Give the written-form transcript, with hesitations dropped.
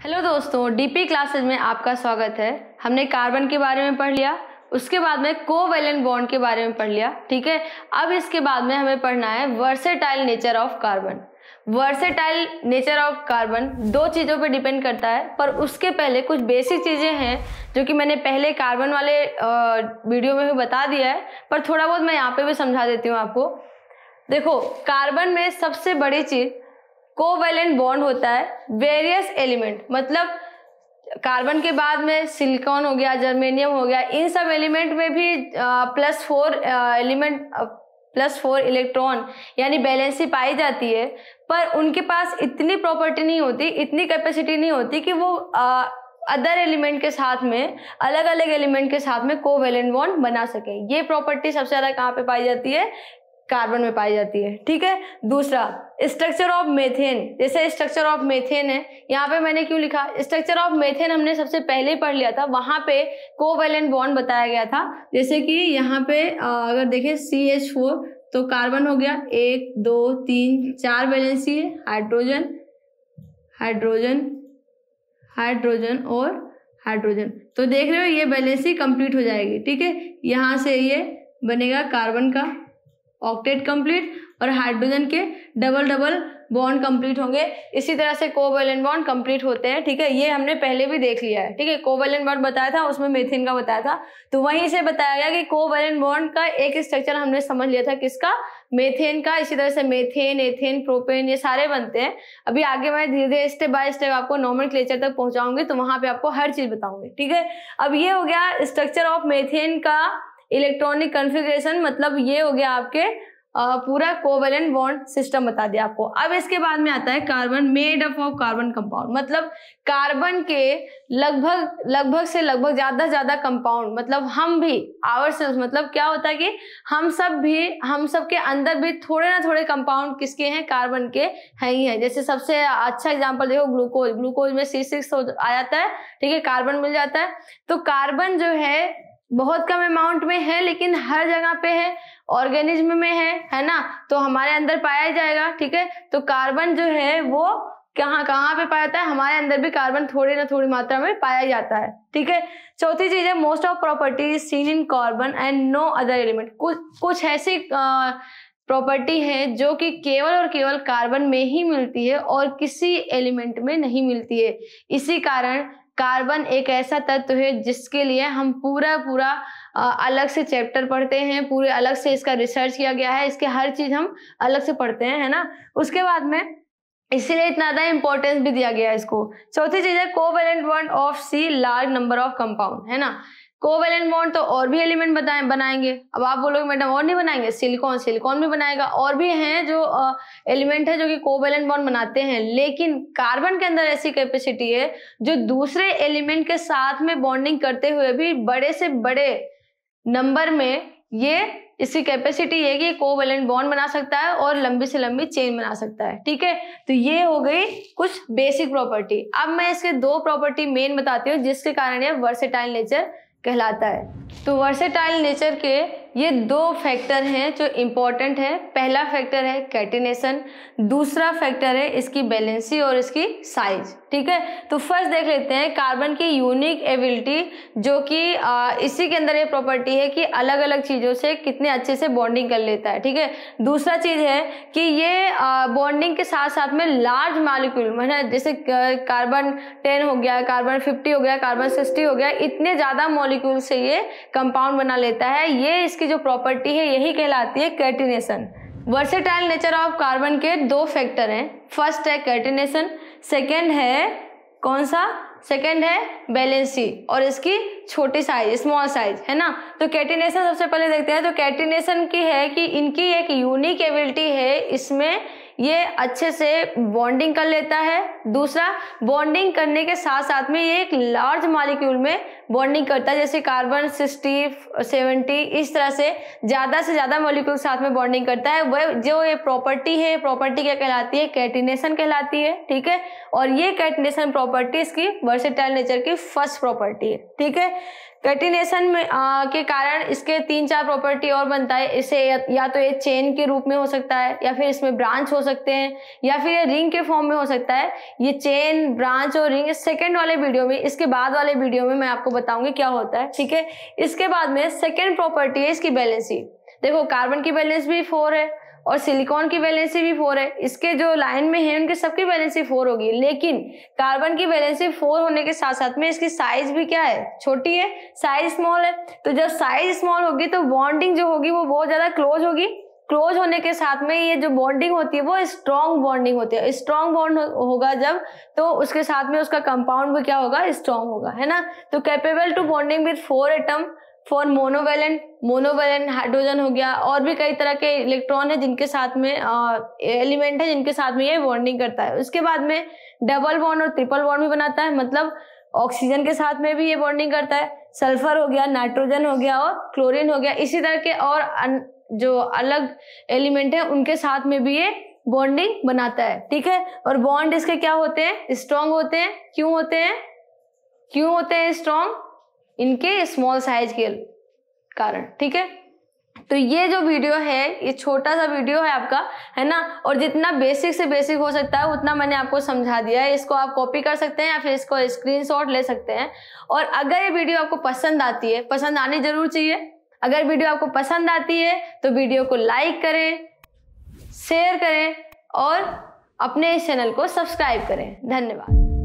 Hello दोस्तों, DP classes में आपका स्वागत है। हमने कार्बन के बारे में पढ़ लिया, उसके बाद में कोवैलेंट बॉन्ड के बारे में पढ़ लिया। ठीक है, अब इसके बाद में हमें पढ़ना है versatile nature of carbon. Versatile nature of carbon दो चीज़ों पे डिपेंड करता है, पर उसके पहले कुछ बेसिक चीज़ें हैं जो कि मैंने पहले कार्बन वाले वीडियो में भी बता दिया है, पर थोड़ा बहुत मैं यहाँ पे भी समझा देती हूँ आपको। देखो, कार्बन में सबसे बड़ी चीज़ कोवैलेंट बॉन्ड होता है वेरियस एलिमेंट, मतलब कार्बन के बाद में सिलिकॉन हो गया, जर्मेनियम हो गया, इन सब एलिमेंट में भी +4 इलेक्ट्रॉन यानी वैलेंसी पाई जाती है, पर उनके पास इतनी प्रॉपर्टी नहीं होती, इतनी कैपेसिटी नहीं होती कि वो अदर एलिमेंट के साथ में, अलग अलग एलिमेंट के साथ में कोवैलेंट बॉन्ड बना सके। ये प्रॉपर्टी सबसे ज्यादा कहाँ पे पाई जाती है? कार्बन में पाई जाती है। ठीक है, दूसरा स्ट्रक्चर ऑफ मेथेन। जैसे स्ट्रक्चर ऑफ मेथेन है, यहाँ पे मैंने क्यों लिखा स्ट्रक्चर ऑफ मेथेन, हमने सबसे पहले पढ़ लिया था, वहां पे कोवैलेंट बॉन्ड बताया गया था। जैसे कि यहाँ पे अगर देखें CH4 तो कार्बन हो गया 1 2 3 4 वैलेंसी है, हाइड्रोजन हाइड्रोजन हाइड्रोजन और हाइड्रोजन, तो देख रहे हो ये वैलेंसी कंप्लीट हो जाएगी। ठीक है, यहाँ से ये बनेगा कार्बन का ऑक्टेट कंप्लीट और हाइड्रोजन के डबल डबल बॉन्ड कंप्लीट होंगे। इसी तरह से कोवैलेंट बॉन्ड कंप्लीट होते हैं। ठीक है, ये हमने पहले भी देख लिया है। ठीक है, कोवैलेंट बॉन्ड बताया था, उसमें मेथेन का बताया था, तो वहीं से बताया गया कि कोवैलेंट बॉन्ड का एक स्ट्रक्चर हमने समझ लिया था, किसका? मेथेन का। इसी तरह से मेथेन, एथेन, प्रोपेन, ये सारे बनते हैं। अभी आगे मैं धीरे धीरे स्टेप बाय स्टेप आपको नोमेनक्लेचर तक पहुंचाऊंगी, तो वहां पे आपको हर चीज बताऊंगी। ठीक है, अब ये हो गया स्ट्रक्चर ऑफ मेथेन का इलेक्ट्रॉनिक कॉन्फ़िगरेशन, मतलब ये हो गया आपके पूरा कोवैलेंट बॉन्ड सिस्टम बता दिया आपको। अब इसके बाद में आता है carbon made up of carbon compound, मतलब कार्बन के लगभग से लगभग ज्यादा कंपाउंड, मतलब हम भी आवरसेल्व्स, मतलब क्या होता है कि हम सब के अंदर भी थोड़े ना थोड़े कंपाउंड किसके हैं? कार्बन के हैं ही हैं। जैसे सबसे अच्छा एग्जांपल देखो, ग्लूकोज में C6 आ जाता है। ठीक है, कार्बन मिल जाता है। तो कार्बन जो है बहुत कम अमाउंट में है, लेकिन हर जगह पे है, ऑर्गेनिज्म में है ना, तो हमारे अंदर पाया जाएगा। ठीक है, तो कार्बन जो है वो कहाँ पे पाया जाता है? हमारे अंदर भी कार्बन थोड़ी ना थोड़ी मात्रा में पाया जाता है। ठीक है, चौथी चीज है most of properties seen in carbon and no other element. कुछ ऐसी प्रॉपर्टी है जो कि केवल और केवल कार्बन में ही मिलती है और किसी एलिमेंट में नहीं मिलती है। इसी कारण कार्बन एक ऐसा तत्व है जिसके लिए हम पूरा अलग से चैप्टर पढ़ते हैं, पूरे अलग से इसका रिसर्च किया गया है, इसके हर चीज हम अलग से पढ़ते हैं, है ना। उसके बाद में इसीलिए इतना ज्यादा इंपॉर्टेंस भी दिया गया है इसको। चौथी चीज है covalent bond of C large number of compound, है ना। कोवैलेंट बॉन्ड तो और भी एलिमेंट बनाएंगे। अब आप बोलोगे मैडम और नहीं बनाएंगे? सिलिकॉन भी बनाएगा, और भी हैं जो एलिमेंट है जो कि कोवैलेंट बॉन्ड बनाते हैं, लेकिन कार्बन के अंदर ऐसी कैपेसिटी है जो दूसरे एलिमेंट के साथ में बॉन्डिंग करते हुए भी बड़े से बड़े नंबर में ये इसकी कैपेसिटी है कि कोवैलेंट बॉन्ड बना सकता है और लंबी से लंबी चेन बना सकता है। ठीक है, तो ये हो गई कुछ बेसिक प्रॉपर्टी। अब मैं इसके दो प्रॉपर्टी मेन बताती हूँ जिसके कारण ये वर्सेटाइल नेचर कहलाता है। तो वर्सेटाइल नेचर के ये दो फैक्टर हैं जो इंपॉर्टेंट है। पहला फैक्टर है कैटिनेशन, दूसरा फैक्टर है इसकी वैलेंसी और इसकी साइज। ठीक है, तो फर्स्ट देख लेते हैं कार्बन की यूनिक एबिलिटी, जो कि इसी के अंदर ये प्रॉपर्टी है कि अलग अलग चीजों से कितने अच्छे से बॉन्डिंग कर लेता है। ठीक है, दूसरा चीज है कि ये बॉन्डिंग के साथ साथ में लार्ज मॉलिक्यूल, मतलब जैसे कार्बन 10 हो गया, कार्बन 50 हो गया, कार्बन 60 हो गया, इतने ज्यादा मॉलिक्यूल से ये कंपाउंड बना लेता है। ये इसकी जो प्रॉपर्टी है यही कहलाती है catenation. Versatile nature of carbon के दो फैक्टर हैं, फर्स्ट है कैटिनेशन, सेकंड है कौन सा? सेकंड है वैलेंसी और इसकी छोटी साइज, स्मॉल साइज, है ना। तो कैटिनेशन सबसे पहले देखते हैं। तो कैटिनेशन की है कि इनकी एक यूनिक एबिलिटी है, इसमें ये अच्छे से बॉन्डिंग कर लेता है। दूसरा, बॉन्डिंग करने के साथ साथ में ये एक लार्ज मॉलिक्यूल में बॉन्डिंग करता है, जैसे कार्बन 60, 70, इस तरह से ज्यादा मॉलिक्यूल साथ में बॉन्डिंग करता है। वह जो ये प्रॉपर्टी है, प्रॉपर्टी क्या कहलाती है? कैटिनेशन कहलाती है। ठीक है, और ये कैटिनेशन प्रॉपर्टी इसकी वर्सेटाइल नेचर की फर्स्ट प्रॉपर्टी है। ठीक है, कैटिनेशन में के कारण इसके 3-4 प्रॉपर्टी और बनता है। इसे या तो ये चेन के रूप में हो सकता है, या फिर इसमें ब्रांच हो सकते हैं, या फिर ये रिंग के फॉर्म में हो सकता है। ये चेन, ब्रांच और रिंग सेकंड वाले वीडियो में, इसके बाद वाले वीडियो में मैं आपको बताऊंगी क्या होता है, ठीक है। इसके बाद में सेकेंड प्रॉपर्टी है इसकी वैलेंसी। देखो कार्बन की वैलेंस भी 4 है और सिलिकॉन की वैलेंसी भी 4 है। इसके जो लाइन में है उनके सबकी वैलेंसी 4 होगी, लेकिन कार्बन की वैलेंसी 4 होने के साथ साथ में इसकी साइज भी क्या है, छोटी है, साइज स्मॉल है। तो जब साइज स्मॉल होगी तो बॉन्डिंग जो होगी वो बहुत ज्यादा क्लोज होगी। क्लोज होने के साथ में ये जो बॉन्डिंग होती है वो स्ट्रॉन्ग बॉन्डिंग होती है। स्ट्रॉन्ग बॉन्ड होगा जब, तो उसके साथ में उसका कंपाउंड भी क्या होगा, स्ट्रॉन्ग होगा, है ना। तो capable to bonding with 4 atom for monovalent hydrogen हो गया। और भी कई तरह के इलेक्ट्रॉन है जिनके साथ में एलिमेंट है जिनके साथ में ये बॉन्डिंग करता है। उसके बाद में डबल बॉन्ड और ट्रिपल बॉन्ड भी बनाता है, मतलब ऑक्सीजन के साथ में भी ये बॉन्डिंग करता है। सल्फर हो गया, नाइट्रोजन हो गया और क्लोरीन हो गया। इसी तरह के और जो अलग एलिमेंट है उनके साथ में भी ये बॉन्डिंग बनाता है, ठीक है। और बॉन्ड इसके क्या होते हैं, स्ट्रॉन्ग होते हैं। क्यों होते हैं स्ट्रॉन्ग? इनके स्मॉल साइज के कारण, ठीक है। तो ये जो वीडियो है ये छोटा सा वीडियो है आपका, है ना, और जितना बेसिक से बेसिक हो सकता है उतना मैंने आपको समझा दिया है। इसको आप कॉपी कर सकते हैं या फिर इसको स्क्रीनशॉट ले सकते हैं। और अगर ये वीडियो आपको पसंद आती है, पसंद आनी जरूर चाहिए, अगर वीडियो आपको पसंद आती है तो वीडियो को लाइक करें, शेयर करें और अपने इस चैनल को सब्सक्राइब करें। धन्यवाद।